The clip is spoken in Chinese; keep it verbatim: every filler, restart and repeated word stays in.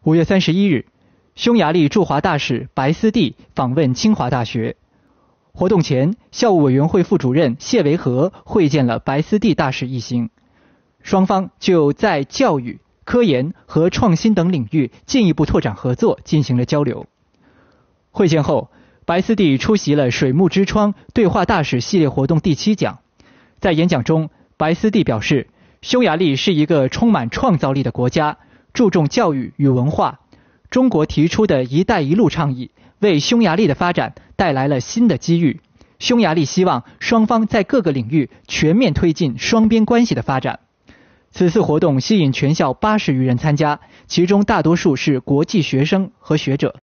五月三十一日，匈牙利驻华大使白思蒂访问清华大学。活动前，校务委员会副主任谢维和会见了白思蒂大使一行，双方就在教育、科研和创新等领域进一步拓展合作进行了交流。会见后，白思蒂出席了水木之窗对话大使系列活动第七讲。在演讲中，白思蒂表示，匈牙利是一个充满创造力的国家，注重教育与文化。中国提出的一带一路倡议为匈牙利的发展带来了新的机遇。匈牙利希望双方在各个领域全面推进双边关系的发展。此次活动吸引全校八十余人参加，其中大多数是国际学生和学者。